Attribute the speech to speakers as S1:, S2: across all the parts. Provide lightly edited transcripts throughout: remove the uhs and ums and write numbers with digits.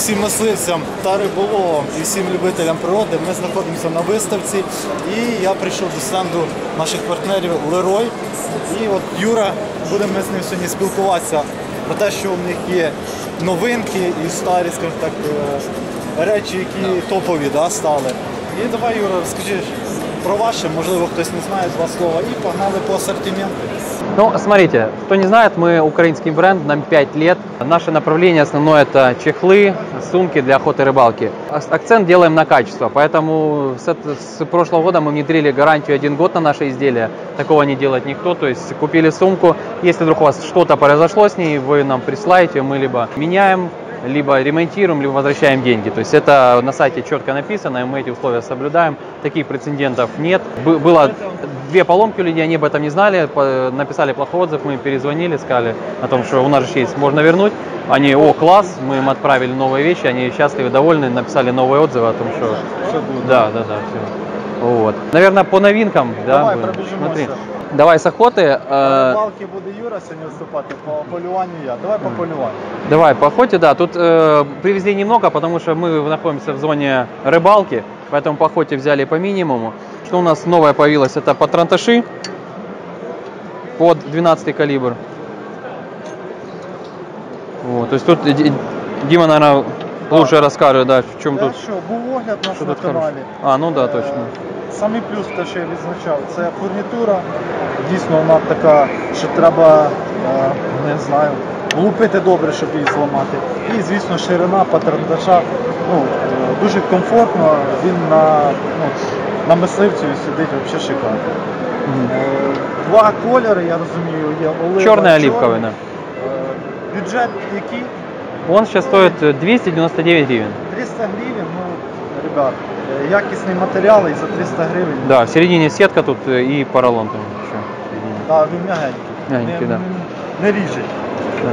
S1: всім мисливцям та риболовам і всім любителям природи. Ми знаходимося на виставці і я прийшов до стенду наших партнерів Leroy. І от Юра, будемо ми з ним сьогодні спілкуватися про те, що у них є новинки і старі, скажімо так, речі, які топові стали. І давай, Юра, розкажи про ваше, можливо, хтось не знає два слова, і погнали по асортименту.
S2: Ну, смотрите, кто не знает, мы украинский бренд, нам 5 лет. Наше направление основное – это чехлы, сумки для охоты и рыбалки. Акцент делаем на качество, поэтому с прошлого года мы внедрили гарантию 1 год на наши изделия. Такого не делает никто, то есть купили сумку, если вдруг у вас что-то произошло с ней, вы нам присылаете, мы либо меняем, либо ремонтируем, либо возвращаем деньги. То есть это на сайте четко написано, и мы эти условия соблюдаем. Таких прецедентов нет. Было 2 поломки у людей, они об этом не знали, написали плохой отзыв, мы им перезвонили, сказали о том, что у нас же есть, можно вернуть. Они, о, класс, мы им отправили новые вещи, они счастливы, довольны, написали новые отзывы о том, что... Да, все. Вот. Наверное, по новинкам,
S1: давай,
S2: да,
S1: пробежимся.
S2: Давай с охоты.
S1: По рыбалке буде Юра сьогодні виступати, по полюванню я. Давай по полюванию.
S2: Давай по охоте, да. Тут привезли немного, потому что мы находимся в зоне рыбалки, поэтому по охоте взяли по минимуму. Что у нас новое появилось? Это патронташи под 12 калибр. Вот, то есть тут Дима, наверное, лучше расскажет, да, в чем тут.
S1: Що, був огляд наш на каналі.
S2: А, ну да, точно.
S1: Самий плюс, те, що я відзначав, це фурнітура. Дійсно, вона така, що треба, не знаю, влупити добре, щоб її зламати. І, звісно, ширина патронташа, дуже комфортно, він на мисливцю сидить взагалі шикарно. Два кольори, я розумію, є олива,
S2: чорний і оливковий, да.
S1: Бюджет який?
S2: Он сейчас стоит 299 гривен.
S1: 300 гривен, ребят, якісний матеріал і за 300 гривень.
S2: Да, в середине сетка тут и поролон там еще.
S1: Да, він м'ягенький.
S2: Мягенький, да.
S1: Не ріже.
S2: Да.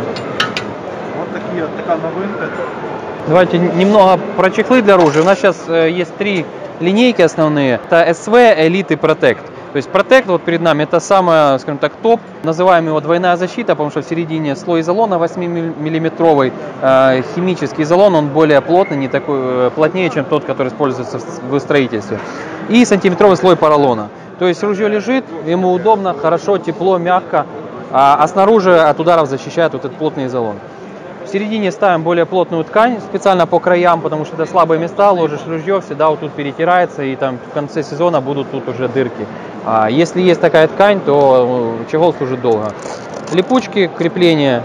S1: Вот така новинка.
S2: Давайте немного про чехлы для оружия. У нас сейчас есть 3 линейки основные. Это SV, Elite и Protect. То есть Protect вот перед нами это самое, скажем так, топ. Называем его двойная защита, потому что в середине слой изолона 8-миллиметровый. Химический изолон, он более плотный, не такой плотнее, чем тот, который используется в строительстве. И сантиметровый слой поролона. То есть ружье лежит, ему удобно, хорошо, тепло, мягко. А снаружи от ударов защищает вот этот плотный изолон. В середине ставим более плотную ткань, специально по краям, потому что это слабые места, ложишь ружье, всегда вот тут перетирается, и там в конце сезона будут тут уже дырки. А если есть такая ткань, то чехол служит долго. Липучки, крепление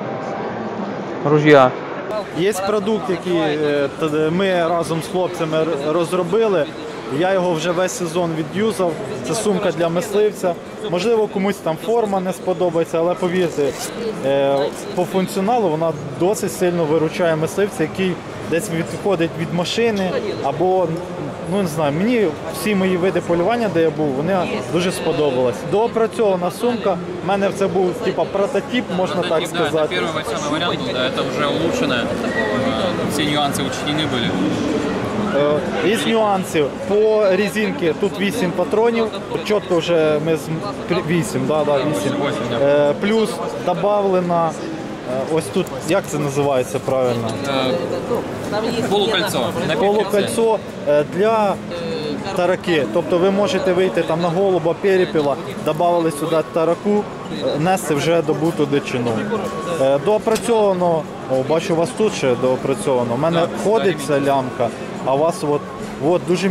S2: ружья.
S1: Є продукт, який ми разом з хлопцями розробили. Я його вже весь сезон відюзав. Це сумка для мисливця. Можливо, комусь там форма не сподобається, але повірте, по функціоналу вона досить сильно виручає мисливця, який десь відходить від машини або, не знаю, мені всі мої види полювання, де я був, вони дуже сподобались. Доопрацьована сумка, в мене це був прототип, можна так сказати.
S3: Это первый версионный вариант, да, это уже улучшенное, все нюансы учтены были.
S1: Із нюансів, по резинці тут 8 патронів, чітко вже ми 8, да, 8. Плюс додавлена, ось тут, як це називається правильно?
S3: Полукольцо.
S1: Полукольцо для тараки, тобто ви можете вийти там на голуба, перепіла, додали сюди тараку, нести вже добуту дичину. Доопрацьовано, бачу, у вас тут ще доопрацьовано, у мене ходить ця лямка, а у вас от дуже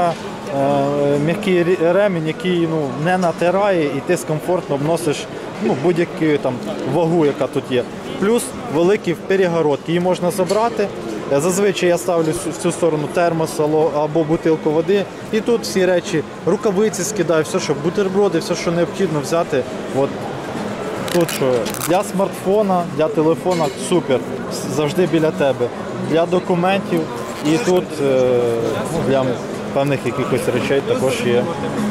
S1: м'який ремінь, який не натирає і ти комфортно вносиш будь-яку там вагу, яка тут є. Плюс великі перегородки, її можна забрати. Зазвичай я ставлю в цю сторону термос або бутилку води. І тут всі речі, рукавиці скидаю, все, що бутерброди, все, що необхідно взяти. От. Тут що, для смартфона, для телефона супер, завжди біля тебе. Для документів і тут для певних якихось речей також є.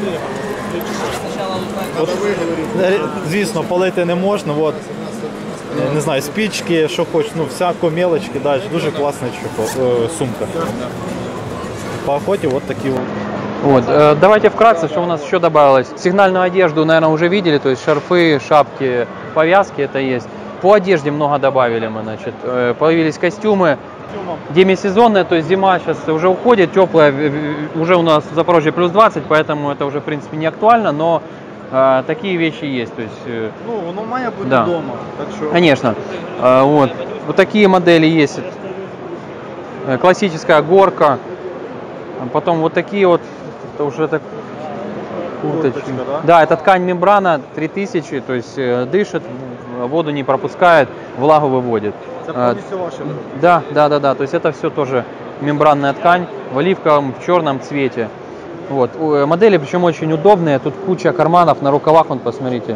S1: От, звісно, палити не можна. От. Не знаю, спички, що хочеш, всяко мелочки, далі. Дуже класна сумка. По охоте вот такие вот.
S2: Вот. Давайте вкратце, что у нас еще добавилось. Сигнальную одежду, наверное, уже видели, то есть шарфы, шапки, повязки это есть. По одежде много добавили мы, значит. Появились костюмы демисезонные, то есть зима сейчас уже уходит, теплая, уже у нас в Запорожье плюс 20, поэтому это уже в принципе не актуально, но такие вещи есть. То есть,
S1: Ну, воно має бути
S2: Да.
S1: вдома. Так що...
S2: конечно, вот такие модели есть. Классическая горка, потом вот такие вот, это уже так курточки.
S1: Курточка, да?
S2: Да, это ткань мембрана 3000, то есть дышит, воду не пропускает, влагу выводит.
S1: Це повністю ваше виробництво.
S2: Да, то есть это все тоже мембранная ткань в оливковом, в черном цвете. Вот. Модели причем очень удобные, тут куча карманов на рукавах, вон посмотрите,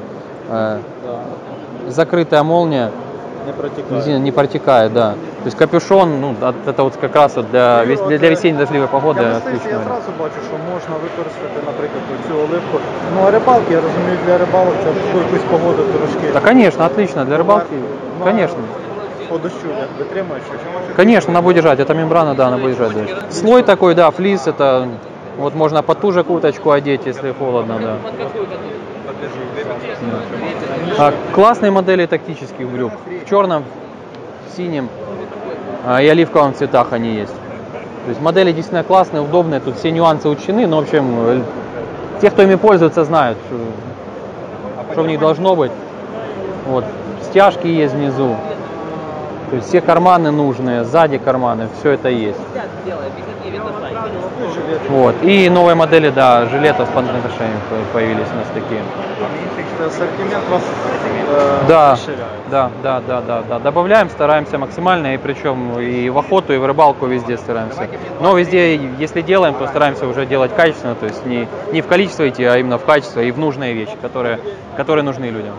S2: закрытая молния,
S1: Не протікає.
S2: резина не протекает, да. То есть капюшон, ну, это вот как раз вот для весенней дождливой погоды
S1: Я
S2: отлично.
S1: я одразу бачу, що можна використати, наприклад, цю оливку. Ну, а рибалки, я розумію, для рибалок це в якусь погоду трошки.
S2: Да, конечно, отлично, для рыбалки,
S1: Ну,
S2: конечно.
S1: По дощу як витримує щось.
S2: Конечно, она будет держать, это мембрана, да, она будет держать. Да. Слой такой, да, флис, это вот можно под ту же курточку одеть, если холодно, да. Классные модели тактических брюк. В черном, синем и оливковом цветах они есть. То есть модели действительно классные, удобные, тут все нюансы учтены, но в общем, те, кто ими пользуется, знают, что в них должно быть. Вот. Стяжки есть внизу. То есть все карманы нужные, сзади карманы, все это есть. Вот. И новые модели, да, жилетов с панцирами появились у нас такие.
S1: Ассортимент вас
S2: Да,
S1: расширяет.
S2: да. Добавляем, стараемся максимально, и причем и в охоту, и в рыбалку везде стараемся. Но везде, если делаем, то стараемся уже делать качественно, то есть не в количество идти, а именно в качество и в нужные вещи, которые нужны людям.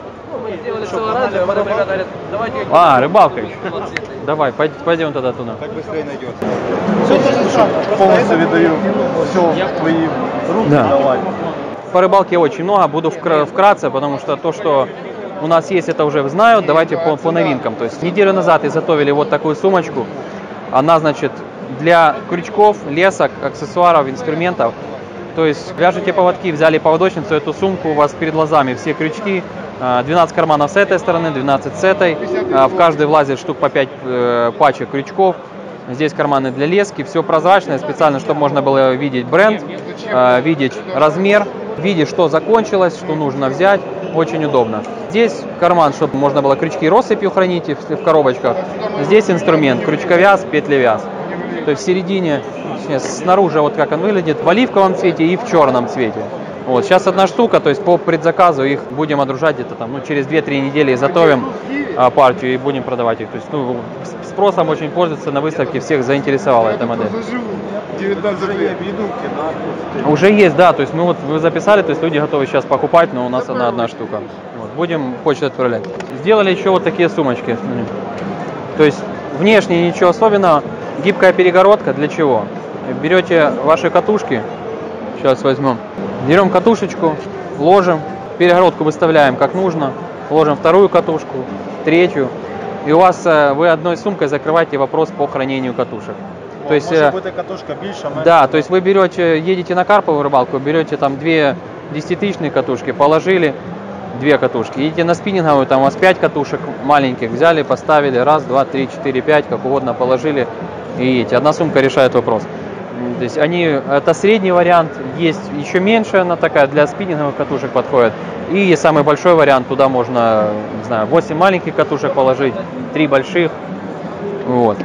S2: А, рыбалка еще. Давай, пойдем тогда туда.
S1: Так быстрее найдется. Все, полностью віддаю все в твої руки.
S2: Да.
S1: Давай.
S2: По рыбалке очень много, буду вкратце, потому что то, что у нас есть, это уже знают. Давайте по новинкам. То есть неделю назад изготовили вот такую сумочку. Она, значит, для крючков, лесок, аксессуаров, инструментов. То есть вяжете поводки, взяли поводочницу, эту сумку, у вас перед глазами все крючки, 12 карманов с этой стороны, 12 с этой, в каждый влазит штук по 5 пачек крючков. Здесь карманы для лески, все прозрачное, специально, чтобы можно было видеть бренд, видеть размер, видеть, что закончилось, что нужно взять, очень удобно. Здесь карман, чтобы можно было крючки россыпью хранить в коробочках. Здесь инструмент, крючковяз, петлевяз. То есть в середине, снаружи вот как он выглядит, в оливковом цвете и в черном цвете. Вот, сейчас одна штука, то есть по предзаказу их будем отгружать где-то там, через 2-3 недели изготовим партию и будем продавать их. То есть спросом очень пользуется, на выставке всех заинтересовала эта модель.
S1: 19 ведунки, да?
S2: Уже есть, да, то есть вы записали, то есть люди готовы сейчас покупать, но у нас одна штука. Вот, будем почту отправлять. Сделали еще вот такие сумочки. То есть внешне ничего особенного, гибкая перегородка для чего? Берете ваши катушки, сейчас возьмем, берем катушечку, ложим, перегородку выставляем как нужно, ложим вторую катушку, третью, и у вас вы одной сумкой закрываете вопрос по хранению катушек. То есть,
S1: Може бути катушка більша, менша.
S2: да, то есть вы берете, едете на карповую рыбалку, берете там 2 10-тысячные катушки, положили 2 катушки, едете на спиннинговую, там у вас 5 катушек маленьких, взяли, поставили, 1, 2, 3, 4, 5, как угодно положили и едете. Одна сумка решает вопрос. То есть это средний вариант, есть еще меньше, она такая для спиннинговых катушек подходит. И самый большой вариант, туда можно, не знаю, 8 маленьких катушек положить, 3 больших. Вот.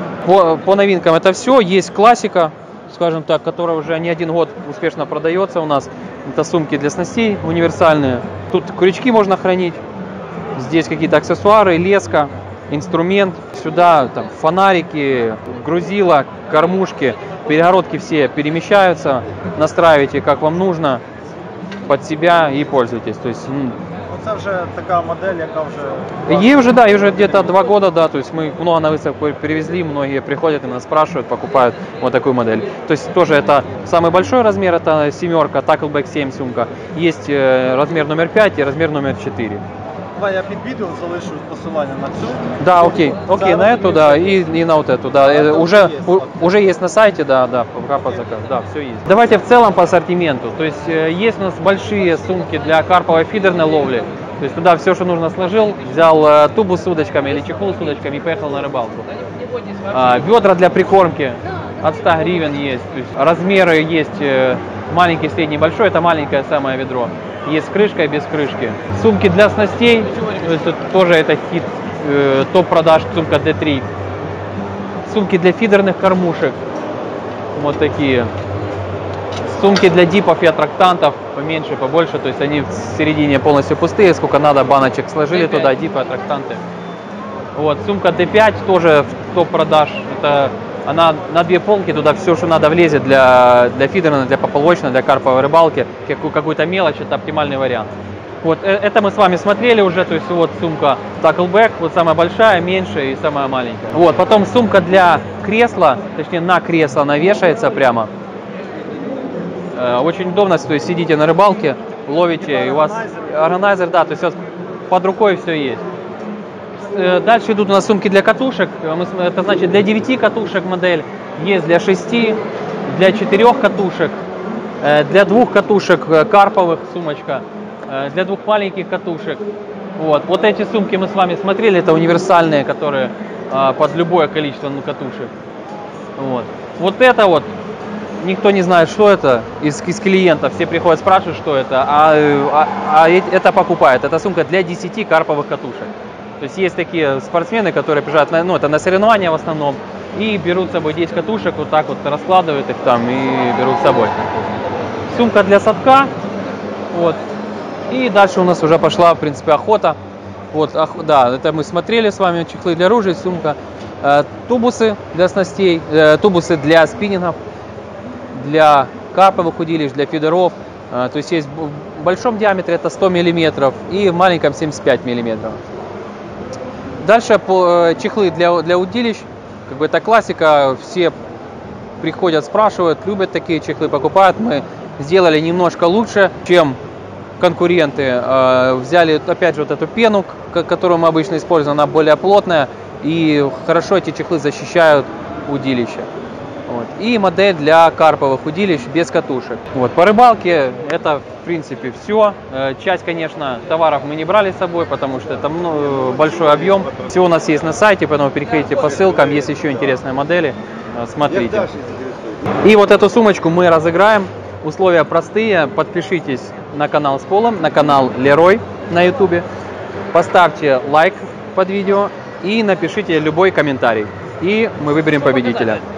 S2: По новинкам это все. Есть классика, скажем так, которая уже не один год успешно продается у нас. Это сумки для снастей универсальные. Тут крючки можно хранить. Здесь какие-то аксессуары, леска, инструмент. Сюда там фонарики, грузила, кормушки. Перегородки все перемещаются. Настраиваете как вам нужно под себя и пользуйтесь. То есть,
S1: Це вже така модель, яка вже...
S2: ей уже, да, ей уже где-то 2 года, да, то есть мы много на выставку перевезли, многие приходят и нас спрашивают, покупают вот такую модель. То есть тоже это самый большой размер, это 7, Tackleback 7 сумка. Есть размер номер 5 и размер номер 4.
S1: Давай я під відео залишу посилання на цю.
S2: Да, окей, на эту, да, и на вот эту, да. Уже есть на сайте, да, пока по заказу, да, все есть. Давайте в целом по ассортименту. То есть есть у нас большие сумки для карповой фидерной ловли. То То есть туда все, что нужно, сложил, взял тубу с удочками или чехол с удочками и поехал на рыбалку. Ведра для прикормки от 100 гривен есть. То есть размеры есть маленький, средний, большой. Это маленькое самое ведро. Есть с крышкой, без крышки. Сумки для снастей. То есть тут тоже это хит, топ продаж, сумка D3. Сумки для фидерных кормушек. Вот такие. Сумки для дипов и аттрактантов, поменьше, побольше, то есть они в середине полностью пустые, сколько надо баночек сложили туда, дипы, аттрактанты. Вот, сумка D5 тоже в топ продаж, это она на 2 полки, туда все, что надо, влезет для фидерной, для поплавочной, для карповой рыбалки, какую-то мелочь, это оптимальный вариант. Вот, это мы с вами смотрели уже, то есть вот сумка Tackleback, вот самая большая, меньшая и самая маленькая. Вот, потом сумка для кресла, точнее на кресло она вешается прямо. Очень удобно, то есть сидите на рыбалке, ловите, и у вас органайзер, да, то есть вот под рукой все есть. Дальше идут у нас сумки для катушек, это значит для 9 катушек модель, есть для 6, для 4 катушек, для 2 катушек карповых сумочка, для 2 маленьких катушек. Вот эти сумки мы с вами смотрели, это универсальные, которые под любое количество катушек. Вот это вот. Никто не знает, что это из клиентов. Все приходят, спрашивают, что это, а это покупают. Это сумка для 10 карповых катушек. То есть есть такие спортсмены, которые приезжают это на соревнования в основном и берут с собой 10 катушек, вот так вот раскладывают их там и берут с собой. Сумка для садка. Вот. И дальше у нас уже пошла, в принципе, охота. Вот, да, это мы смотрели с вами, чехлы для ружей, сумка. Тубусы для снастей, тубусы для спиннингов, для карповых удилищ, для фидеров. То есть есть в большом диаметре это 100 мм и в маленьком 75 мм. Дальше чехлы для удилищ. Как бы это классика. Все приходят, спрашивают, любят такие чехлы, покупают. Мы сделали немножко лучше, чем конкуренты. Взяли опять же вот эту пену, которую мы обычно используем, она более плотная. И хорошо эти чехлы защищают удилища. Вот. И модель для карповых удилищ без катушек. Вот. По рыбалке это в принципе все. Часть, конечно, товаров мы не брали с собой, потому что это большой объем. Все у нас есть на сайте, поэтому переходите по ссылкам. Есть еще интересные модели. Смотрите. И вот эту сумочку мы разыграем. Условия простые. Подпишитесь на канал с Полом, на канал Лерой на YouTube. Поставьте лайк под видео и напишите любой комментарий. И мы выберем победителя.